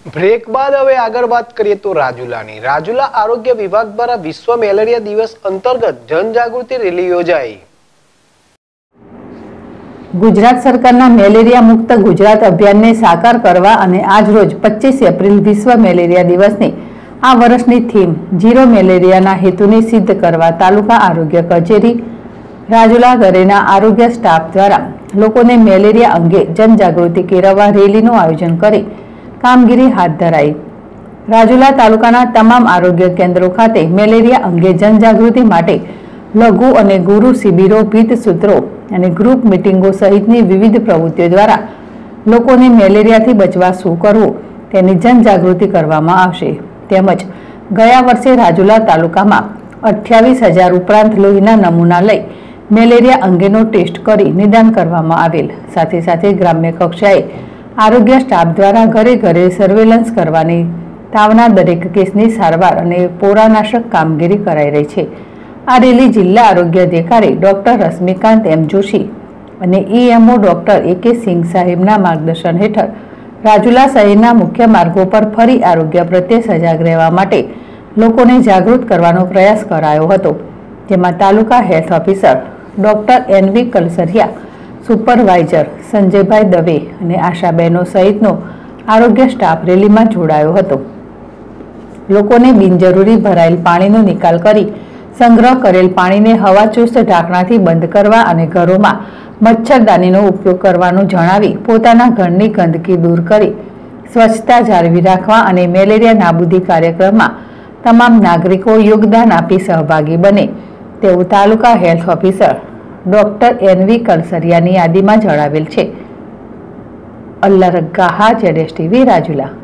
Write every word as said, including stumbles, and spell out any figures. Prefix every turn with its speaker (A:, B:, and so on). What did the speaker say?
A: Break બાદ હવે આગળ વાત કરીએ તો રાજુલાની રાજુલા આરોગ્ય વિભાગ દ્વારા વિશ્વ મેલેરિયા દિવસ અંતર્ગત જનજાગૃતિ રેલી યોજાઈ।
B: ગુજરાત સરકારના મેલેરિયા મુક્ત ગુજરાત અભિયાનને સાકાર કરવા અને આજ રોજ પચીસ એપ્રિલ વિશ્વ મેલેરિયા દિવસની આ વર્ષની થીમ ઝીરો મેલેરિયાના હેતુને સિદ્ધ કરવા તાલુકા આરોગ્ય કચેરી રાજુલા ઘરેના આરોગ્ય સ્ટાફ દ્વારા લોકોને મેલેરિયા અંગે જનજાગૃતિ કેળવવા રેલીનું આયોજન કરી કામગીરી હાથ ધરાઈ। રાજુલા તાલુકાના તમામ આરોગ્ય કેન્દ્રો ખાતે મેલેરિયા અંગે જનજાગૃતિ માટે લઘુ અને ગુરુ શિબિરો, ભીત સૂત્રો અને ગ્રુપ મિટિંગો સહિતની વિવિધ પ્રવૃત્તિઓ દ્વારા લોકોને મેલેરિયાથી બચવા શું કરવું તેની જનજાગૃતિ કરવામાં આવશે। તેમજ ગયા વર્ષે રાજુલા તાલુકામાં અઠ્યાવીસ હજાર ઉપરાંત લોહીના નમૂના લઈ મેલેરિયા અંગેનો ટેસ્ટ કરી નિદાન કરવામાં આવેલ। સાથે સાથે ગ્રામ્ય કક્ષાએ આરોગ્ય સ્ટાફ દ્વારા ઘરે ઘરે સર્વેલન્સ કરવાની તાવના દરેક કેસની સારવાર અને પોરાનાશક કામગીરી કરાઈ રહી છે। આ રેલી જિલ્લા આરોગ્ય અધિકારી ડોક્ટર રશ્મિકાંત એમ જોશી અને ઈએમઓ ડોક્ટર એ કે સિંઘ સાહેબના માર્ગદર્શન હેઠળ રાજુલા શહેરના મુખ્ય માર્ગો પર ફરી આરોગ્ય પ્રત્યે સજાગ રહેવા માટે લોકોને જાગૃત કરવાનો પ્રયાસ કરાયો હતો, જેમાં તાલુકા health officer doctor NV Kalsariya, supervisor સંજયભાઈ દવે અને આશાબહેનો સહિતનો આરોગ્ય સ્ટાફ રેલીમાં જોડાયો હતો। લોકોને બિનજરૂરી ભરાયેલ પાણીનો નિકાલ કરી સંગ્રહ કરેલ પાણીને હવાચુસ્ત ઢાંકણાથી બંધ કરવા અને ઘરોમાં મચ્છરદાનીનો ઉપયોગ કરવાનું જણાવી પોતાના ઘરની ગંદકી દૂર કરી સ્વચ્છતા જાળવી રાખવા અને મેલેરિયા નાબૂદી કાર્યક્રમમાં તમામ નાગરિકો યોગદાન આપી સહભાગી બને તેવું taluka health officer doctor N કલસરિયાની યાદીમાં જણાવેલ છે। અલ્લાહ રગ્ગાહા, જેડેશ ટીવી, રાજુલા।